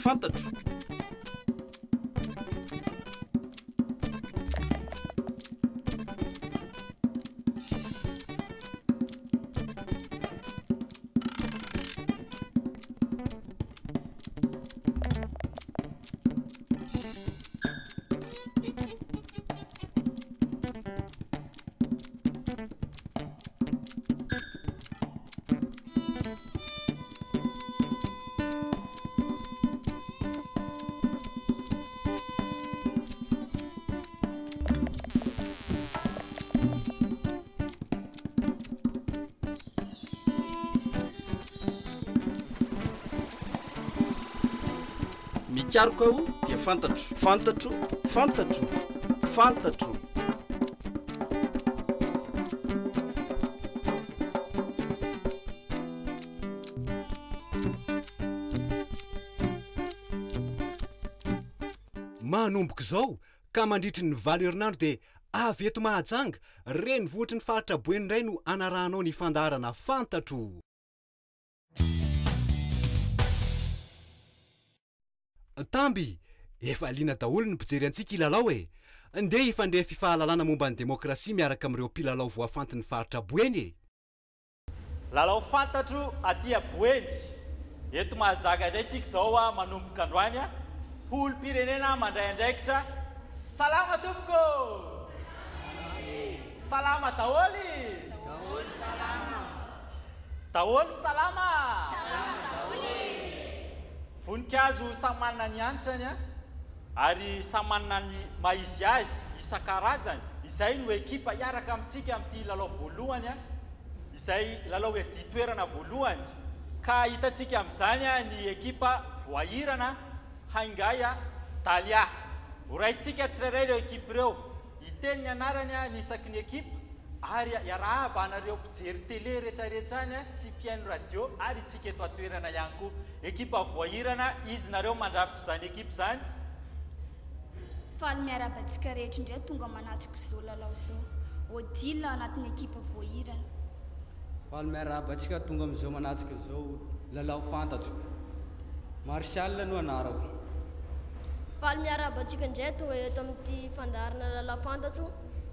fantatro. Mikaroka ao dia fantatro, fantatro, fantatro, fantatro. Manomboka izao ka mandritry ny valo herinandro dia avy eto Mahajanga reny vohitry ny faritra Boeny indray no anarahanao ny fandaharana fantatro. Tamby, efa liana daholo ny mpijery antsika ilalao e. Ndeha hifandray fifahalalana momba ny demokrasia miaraka amin'ireo mpilalao voafantin'ny faritra Boeny e. Lalao fantatro aty Boeny. Eto Mahajanga indray isika izao manomboka androany olom-pirenena mandray andraikitra. Salama tompoko! Salama daholy! Daholy salama! Daholy salama! Salama daholy! Voninkazo samy manana ny antrany ary samy manana ny maizy azy isan-karazany. Izay no ekipa hiaraka amintsika amin'ity lalao voalohany izay lalao hoe ditoerana voalohany. Ka hitantsika amin'izany ny ekipa voahirana Haingaya Dalia. Horaisitsika tsirairay ireo ekipa ireo. Hiteny ny anarany ny isaky ny ekipa ary iarahaba anareo mpijery télé rehetrarehetrany sy mpiaino radio ary itsika eto atoerana ihany koa. Ekipa voahirana izy nareo mandrafitra izany ekipa izany. Faly miarabantsika rehetra indray tonga manatrika izao lalao izao. Odila anatin'ny ekipa voahirana. Faly miarabantsika tonga amin'izao manatrika izao lalao fantatro. Marshal no anarako. Faly miarabantsika indray tonga eto amin'ity fandaharana lalao fantatro.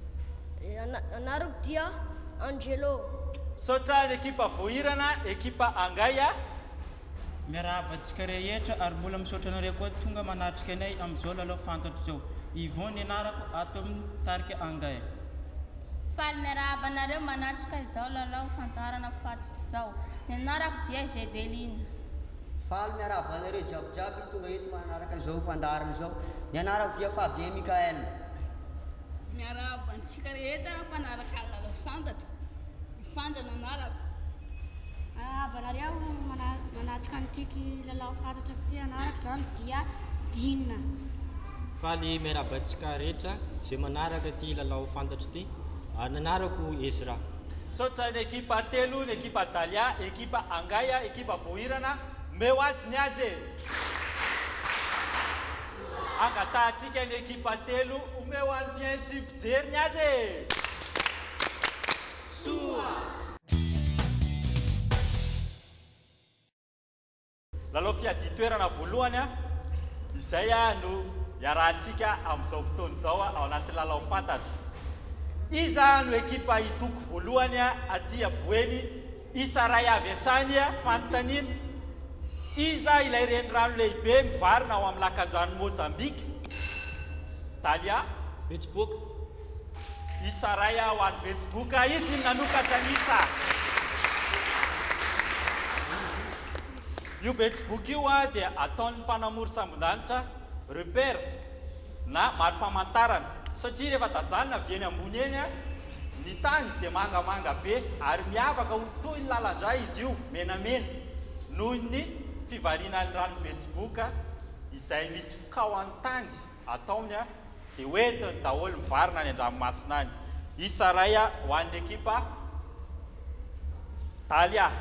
Anarako dia Angelo. Saotra ny ekipa voahirana, ekipa Angaya. Miarabantsika rehetra ary mbola misaotra anareo koa tonga manatrika anay amin'izao lalao fantatro izao. Ivony anarako ato amin'ny tarika Angaya. Faly miarabanareo manatrika izao lalao fandaharana fantatro izao. Ny anarako dia Gedeline. Faly miarabanareo jiabijiaby tonga eto manaraka izao fandaharana izao. Ny anarako dia Fabien Mikael. Miarabantsika rehetra mpanaraka lalao fantatro. Mifandrana anarako. Miarabanareo manatrika an'ity lalao fantatro ity anarako izany dia Dina. Faly miarabantsika rehetra izay manaraka ity lalao fantatro ity. Ny anarako Ezra. Saotra ny ekipa telo, ny ekipa Dalia, ekipa Angaya, ekipa voahirana. Meo azy ny azy. Angatahantsika ny ekipa telo, omeo an'ny mpiaintsy mpijery ny azy. Soa! Lalao fiaditoerana voalohany izay no iarahantsika amin'izao fotoana izao ao anaty lalao fantatro. Iza no ekipa hitoko voalohany aty Boeny, isa ray avy hatrany fanontaniana. Iza ilay renirano lehibe mivarina ao amin'ny lakan-drano Mozambika. Dalia Betsiboka. Isa ray ho an'ny Betsiboka, izy nanokatra ny isa. Io Betsiboka io dia ataon'ny mpanamory sambon-danitra repère na mari-pamantarana. Satria rehefa tazanina avy eny ambony eny ny tany dia mangamanga be ary miavaka ho toy ny lalandra izy io menamena noho ny fivarianan'ny rano Betsiboka izay misy fikao tany ataony dia hoentiny daholo mivarina ny an-dranomasina any. Isa ray ho an'ny ekipa Dalia.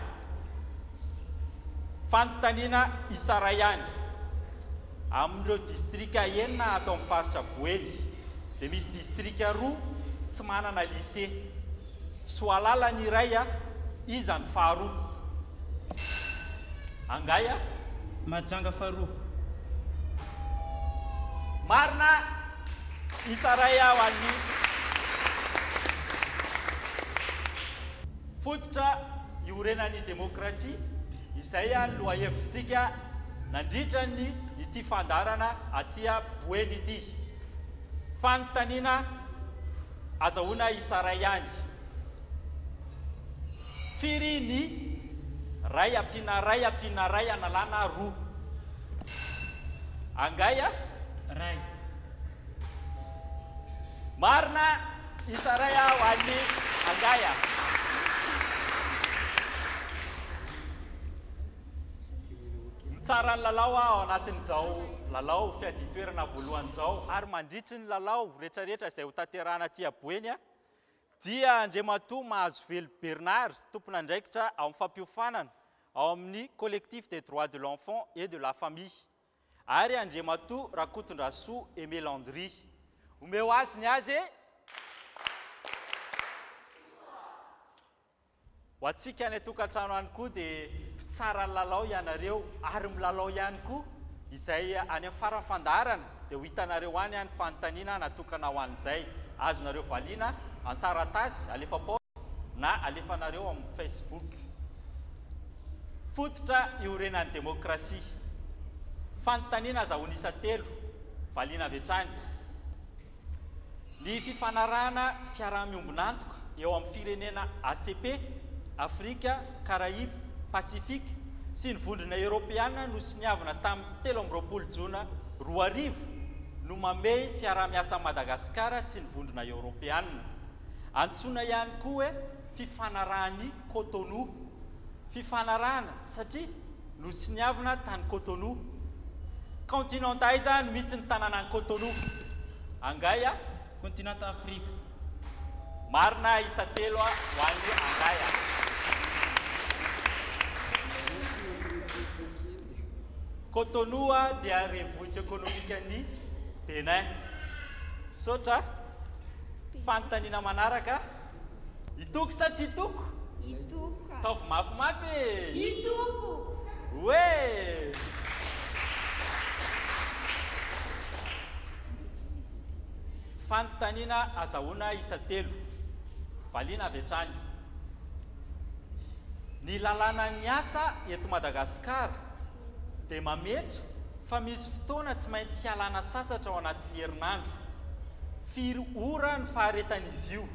Fanontaniana isa ray ihany amin'ireo distrika enina atao amin'ny faritra Boeny. Dia misy distrika roa tsy manana lycée. Soalala ny iray iza ny faharoa. Angaya Mahajanga faharoa. marina isaray ao an'ny fototra iorenan'ny demokrasia izay a loha hevitritsika nandritra ny ity fandarana atya boeny ity fanontaniana azahoana isaray any firy ny ray ampina ray analana roa angay a ray marina isaray ao an'ny angay a tsara ny lalao ao anatin'izao lalao fiaditoerana voalohan'izao ary mandritry ny lalao rehetrarehetra izay ho tanterahana aty aboeny a dia Andriamatoa Mahazovelo Bernard tompon'andraikitra ao amin'ny fampiofanana ao amin'ny collectif des droits de l'enfant et de la famille ary Andriamatoa Rakotondrasoa Aimé Landry omeo azy ny azy e ho atsika any tokantrano any koa dia mpitsara ny lalao ianareo ary milalao ihany koa izay any amin'ny farany fandaharana dia ho hitanareo any any fanontaniana natokana ho an'izay azonareo valiana antaratasy alefa posta na alefanareo amin'ny Facebook fototra iorenan'ny demokrasia fanontaniana azahoana isa telo valiana avy hatrany ny fifanarahana fiaraha-miombonantoka eo amin'ny firenena ACP Afrika, Caraïbes, Pacifique sy ny vondrona Europeana no siniavana tamin'ny 13 Jona 2000 no mamey fiaraha-miasa Madagasikara sy ny vondrona Europeana. Antsoina ihany koa hoe fifanarahan'ny Cotonou. Fifanarahana satria no siniavana tany Cotonou. Continentaiza no misy ny tanànan'ny Cotonou. Angay a continent Afrika. Marina isa telo ho an'ny angay a. Cotonou dia renivohitra ekonomika ny Benin. Misaotra fanontaniana manaraka itoko sa tsy itoko? Itoko. Taovy mafimafy e. Itoko. Oe! Fanontaniana azahoana isa telo valiana avy hatrany. Ny lalàna ny asa eto Madagasikara dia mametra fa misy fotoana tsy maintsy hialana sasatra ao anatin'ny herinandro. Firy ora ny faharetan'izy io?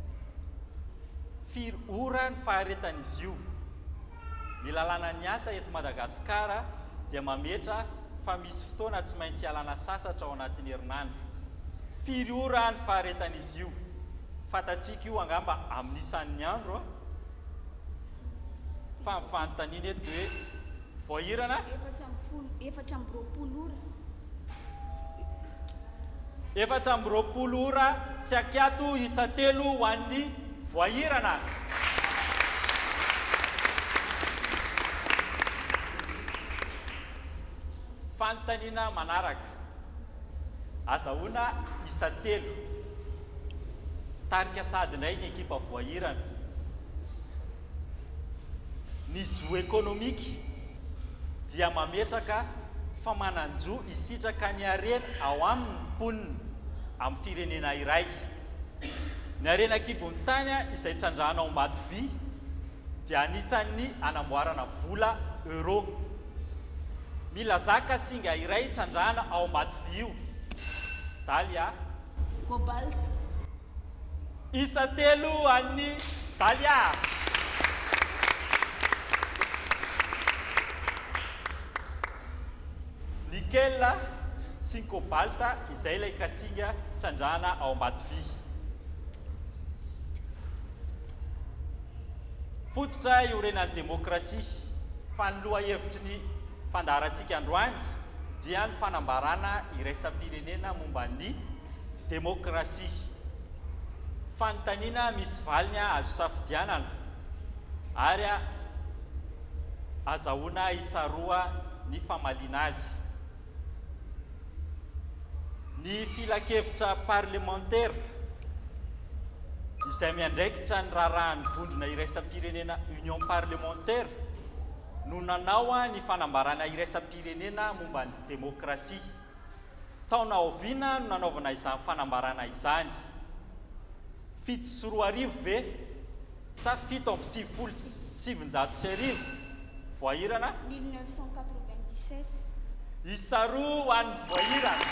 Firy ora ny faharetan'izy io? Ny lalàna ny asa eto Madagasikara dia mametra fa misy fotoana tsy maintsy hialana sasatra ao anatin'ny herinandro. Firy ora ny faharetan'izy io? Fatatsika io angamba amin'ny isan'ny andro fa mifanontaniana eto hoe voahirana 4 ora tsy akiato isa telo ho an'ny voahirana. Fanontaniana manaraka azahoana isa telo tarika sadinay ny ekipa voahirana. Ny zo ekonomika dia mametraka fa mananjo isitraka ny harena ao amin'ny mponina amin'ny firenena iray. Ny harena kibony tany izay trandrahana ao Matovy dia anisan'ny anamboarana vola euro. Mila zaka singa iray trandrahana ao Matovy io. Dalia cobalt. Isa telo an'ny Dalia. Nickel sy cobalt izay ilay kasinga trandrahana ao Matovy. Fototra iorenan'ny demokrasia fa ny loha hevitry ny fandaharantsika androany dia ny fanambarana iraisam-pirenena momba ny demokrasia. Fanontaniana misy valiny azo safidianana ary azahoana isa roa ny famaliana azy. Ny filakevitra parlementaire izay miandraikitra ny rarahan'ny vondrona iraisam-pirenena Union parlementaire no nanao ny fanambarana iraisam-pirenena momba ny demokrasia taona oviana no nanaovana izany fanambarana izany 7 ve sa 7 voahirana 1997 isa roa an'ny voahirana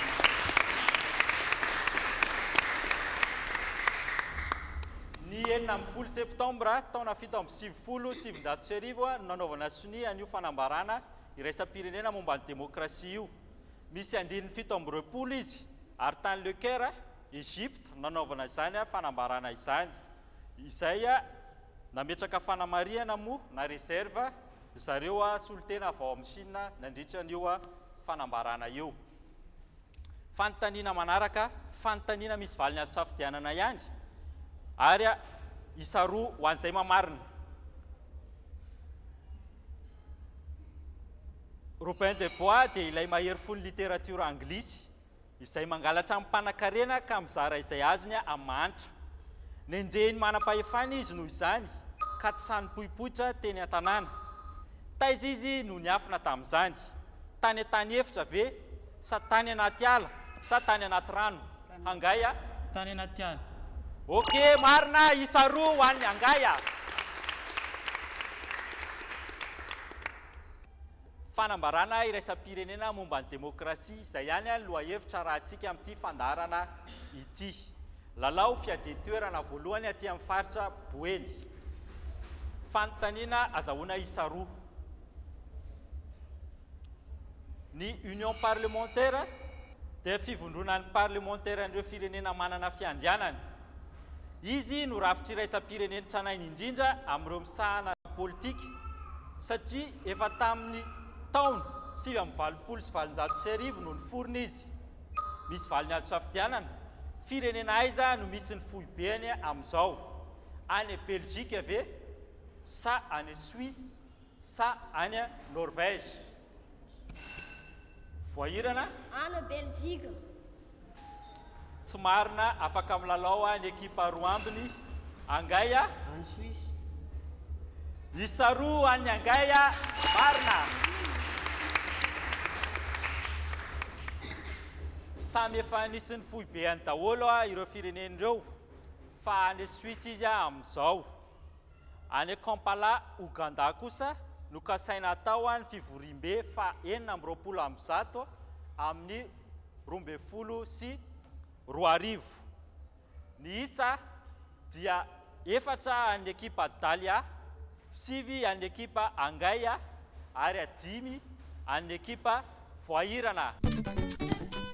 ny 9 septembre taona 7 no nanaovana soni an'io fanambarana iraisam-pirenena momba ny demokrasia io misy andininy 7 izy ary tany Lecoeur Egypte nanaovana izany fanambarana izany izay nametraka fanamariana moa na reserve zareo solotena avao amin'ny Chine nandritra an'io fanambarana io fanontaniana manaraka fanontaniana misy valiny azy safidianana ihany ary isa roa ho an'izay mamarina Robin des Bois dia ilay mahery fony littérature anglisy izay mangalatra amin'ny mpanan-karena ka mizara izay azony amanitra nenjehiny manam-pahefana izy noho izany ka tsy sany poipoitra teny an-tanàna taiza izy no niafina tamin'izany tany an-tany efitra ve sa tany anaty ala sa tany anaty rano angay tany anaty ala ok marina isa roa ho an'ny angay fanambarana iraisam-pirenena momba ny demokrasia izay ihany ny lohahevitra raha antsika amin'ity fandarana ity lalao fiadetoerana voalohany aty amin'ny faritra Boeny fanontaniana azahoana isa roa ny union parlementaire dia fivondronan'ny parlementaire andreo firenena manana fiandrianany izy no rafitra iraisam-pirenena tranainy indrindra amin'ireo misahana politika satria efa tamin'ny taona 7 no niforona izy misy valiny azo safidianana firenena aiza no misy ny foibeany amin'izao any Belgique ve sa any Suisse sa any Norvège voahirana any Belgique tsy marina afaka milalao ny ekipa roa ambiny angay any Suisse isa roa any angay marina samy efa nisy ny foibeany daholo ireo firenen'ireo fa any Suisse izy amin'izao any Kampala Uganda kosa no kasaina tao ny fivorim-be fa 920 amin'ny 12 ny isa dia 4 any ekipa Dalia 5 any ekipa angay ary 5 any ekipa voahirana